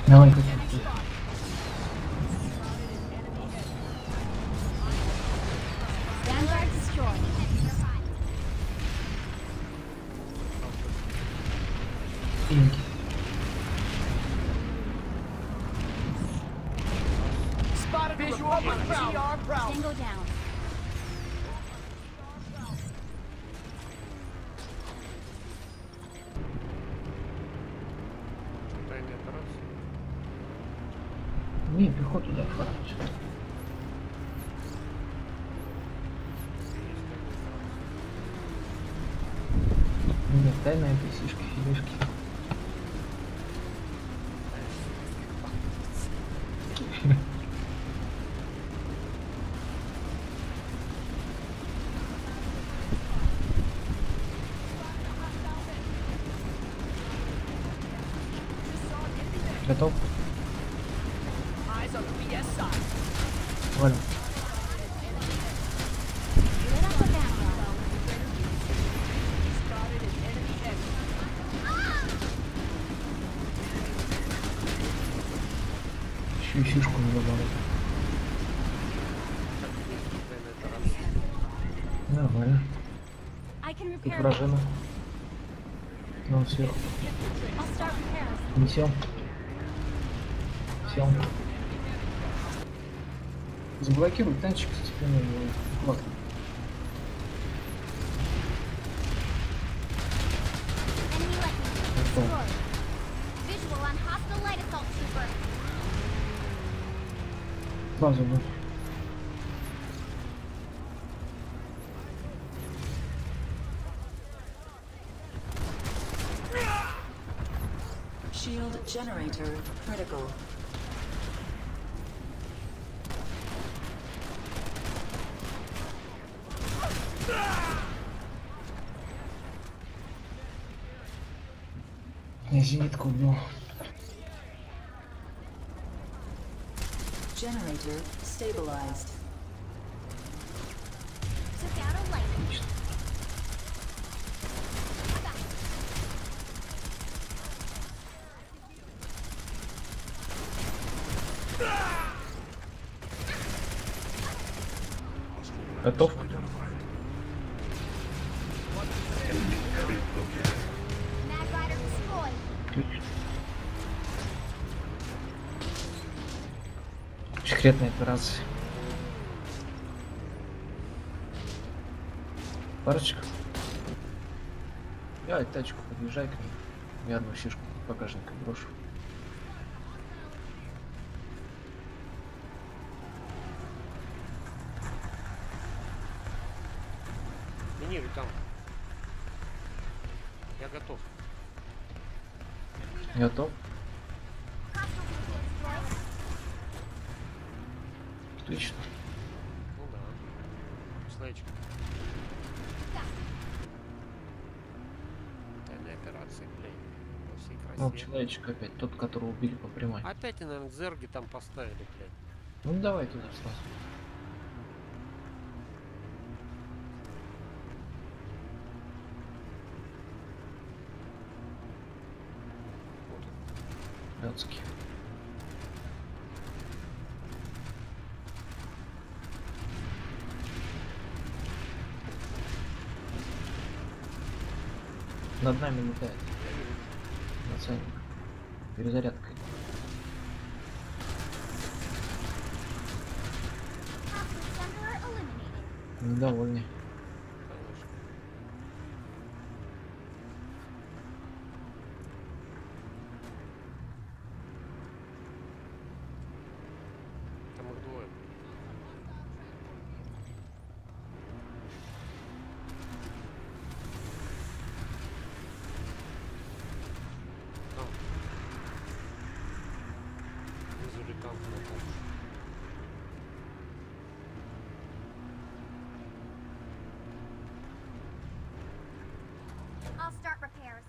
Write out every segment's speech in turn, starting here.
Давай. Пинки. Tango down. Не, пехоту туда хватит. Нет, дай на этой сишке, филишки. Готов? Вон. Еще и фишку не добавил. Нормально. Тут вражина. Но он сверху. Несем. Сел. Заблокируй танчик со спины. Вот. Сразу бы. Shield generator critical. Я зенитку убил. Generator stabilized. Отлично. Готов? Отлично. Секретная операция. Парочка. Я тачку подъезжай к ней. Я одну фишку багажника брошу. Минируй там. Я готов. Готов? Отлично. Ну да. Слэчка. Тайная операция, блин. Во всей Ну, красе. человечек опять, тот, которого убили по прямой. Опять, наверное, зерги там поставили, блядь. Ну давай туда сразу. Людский. Над нами летает. Нацельник. Перезарядкой. Недовольный. Конечно. Там их двое. Там. Вызвали танк на помощь. I'll start repairs.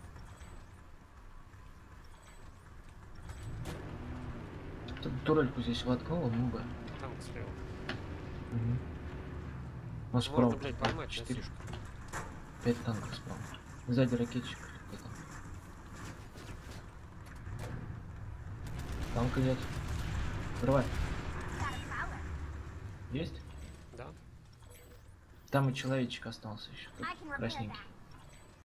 Тут турельку здесь воткнула, ну бы. Танк слева. Угу. У нас Можно, справа блядь, поймать 4. сишку. 5 танков справа. Сзади ракетчик. Кто там? Танка нет. Взрывай. Got a prowler. Есть? Да? Там и человечек остался еще. Тут I can repair красненький. that.